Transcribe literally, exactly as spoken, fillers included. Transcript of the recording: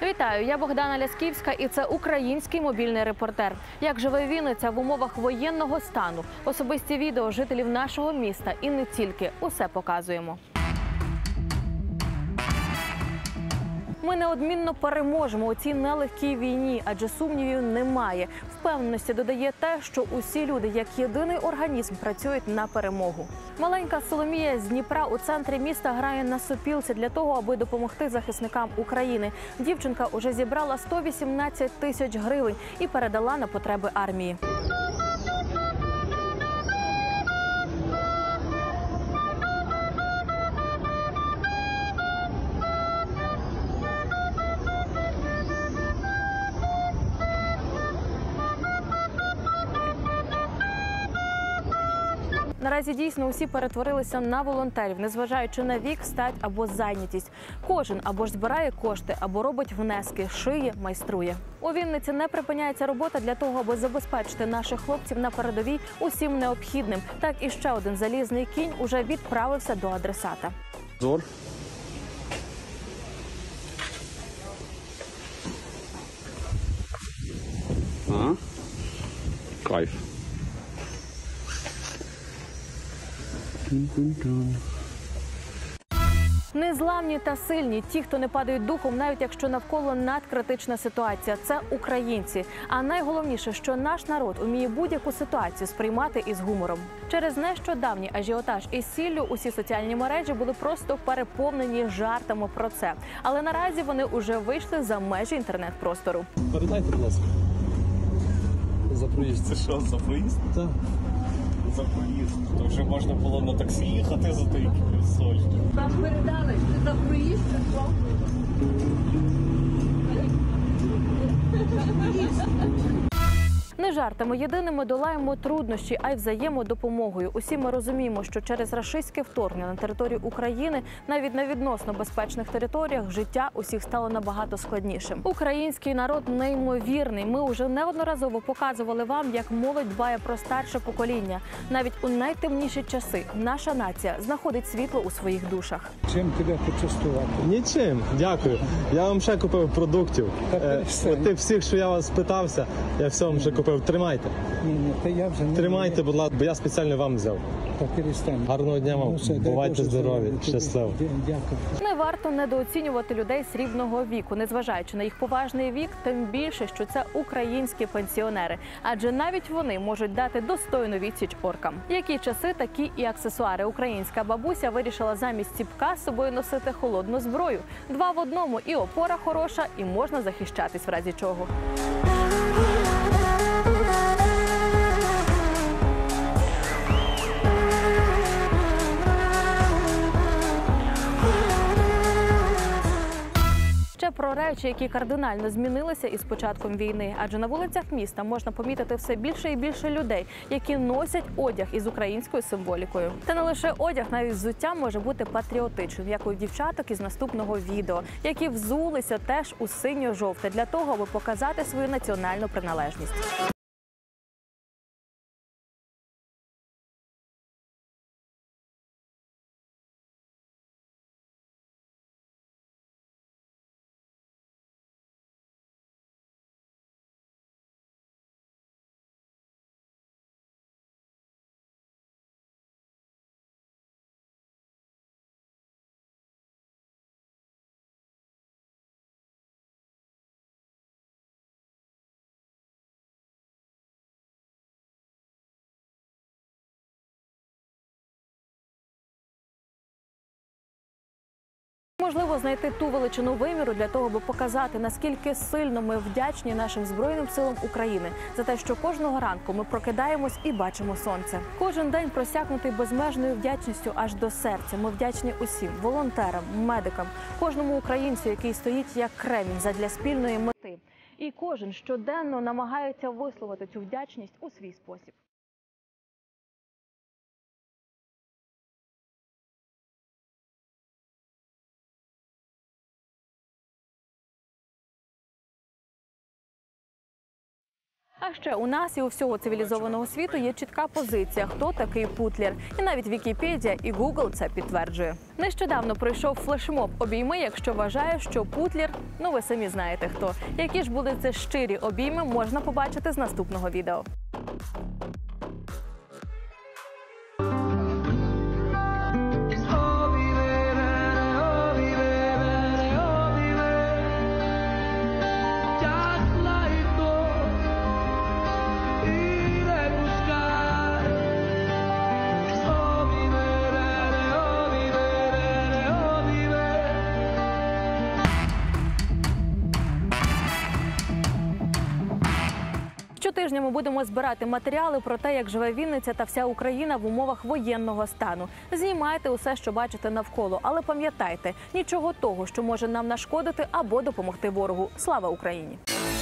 Вітаю, я Богдана Лясківська і це український мобільний репортер. Як живе Вінниця в умовах воєнного стану? Особисті відео жителів нашого міста і не тільки. Усе показуємо. Ми неодмінно переможемо у цій нелегкій війні, адже сумнівів немає. Впевненості додає те, що усі люди, як єдиний організм, працюють на перемогу. Маленька Соломія з Дніпра у центрі міста грає на сопілці для того, аби допомогти захисникам України. Дівчинка уже зібрала сто вісімнадцять тисяч гривень і передала на потреби армії. Наразі дійсно усі перетворилися на волонтерів, незважаючи на вік, стать або зайнятість. Кожен або ж збирає кошти, або робить внески, шиє, майструє. У Вінниці не припиняється робота для того, аби забезпечити наших хлопців на передовій усім необхідним. Так і ще один залізний кінь уже відправився до адресата. Зор. Ага. Кайф. Незламні та сильні, ті, хто не падають духом, навіть якщо навколо надкритична ситуація, це українці. А найголовніше, що наш народ уміє будь-яку ситуацію сприймати із гумором. Через нещодавній ажіотаж із сіллю усі соціальні мережі були просто переповнені жартами про це. Але наразі вони вже вийшли за межі інтернет-простору. Передайте, будь ласка. За проїзд. Це що, за проїзд? Так. За проїзд. То вже можна було на таксі їхати за той соль. Вам передали, що за проїзд прийшло. Не жартами єдиними долаємо труднощі, а й взаємодопомогою. Усі ми розуміємо, що через рашистське вторгнення на територію України, навіть на відносно безпечних територіях, життя усіх стало набагато складнішим. Український народ неймовірний. Ми вже неодноразово показували вам, як молодь дбає про старше покоління. Навіть у найтемніші часи наша нація знаходить світло у своїх душах. Чим тебе почастувати? Нічим, дякую. Я вам ще купив продуктів. Та Е, перестань. Тих всіх, що я вас питався, я все вам вже купив. Тримайте. Ні, ні, та я вже не... Тримайте, будь ласка, бо я спеціально вам взяв. Та перестань. Гарного дня вам. Ну, все, дай Бувайте Боже здорові, здоров'я. щасливо. Тобі Дякую. Не варто недооцінювати людей срібного віку, незважаючи на їх поважний вік, тим більше, що це українські пенсіонери. Адже навіть вони можуть дати достойну відсіч оркам. Які часи, такі і аксесуари. Українська бабуся вирішила замість ціпка з собою носити холодну зброю. Два в одному – і опора хороша, і можна захищатись в разі чого. Ще про речі, які кардинально змінилися із початком війни. Адже на вулицях міста можна помітити все більше і більше людей, які носять одяг із українською символікою. Та не лише одяг, навіть взуття може бути патріотичним, як у дівчаток із наступного відео, які взулися теж у синьо-жовте для того, аби показати свою національну приналежність. Можливо знайти ту величину виміру для того, аби показати, наскільки сильно ми вдячні нашим Збройним силам України за те, що кожного ранку ми прокидаємось і бачимо сонце. Кожен день просякнутий безмежною вдячністю аж до серця. Ми вдячні усім – волонтерам, медикам, кожному українцю, який стоїть як кремінь задля спільної мети. І кожен щоденно намагається висловити цю вдячність у свій спосіб. А ще у нас і у всього цивілізованого світу є чітка позиція, хто такий Путлер. І навіть Вікіпедія і Гугл це підтверджує. Нещодавно пройшов флешмоб «Обійми», якщо вважає, що Путлер, ну ви самі знаєте хто. Які ж були це щирі обійми, можна побачити з наступного відео. Щотижня ми будемо збирати матеріали про те, як живе Вінниця та вся Україна в умовах воєнного стану. Знімайте усе, що бачите навколо, але пам'ятайте, нічого того, що може нам нашкодити або допомогти ворогу. Слава Україні!